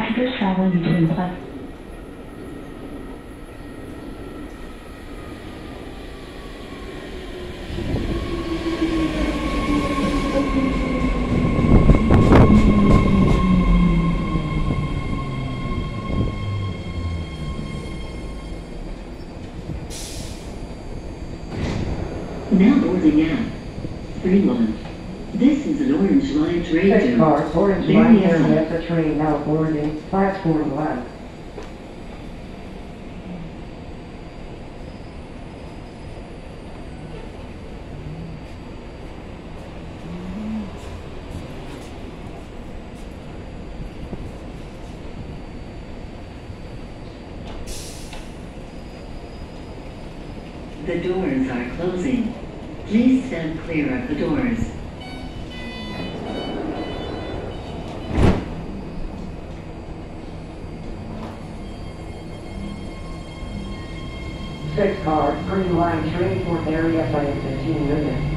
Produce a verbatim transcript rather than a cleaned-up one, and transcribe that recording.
Passengers traveling between platforms. Now boarding at Fremont. This is an Orange Line train Six to cars, Orange Line Berryessa. Berryessa train now boarding, platform one. The doors are closing. Please stand clear of the doors. Six cars, Green Line train for Berryessa in fifteen minutes.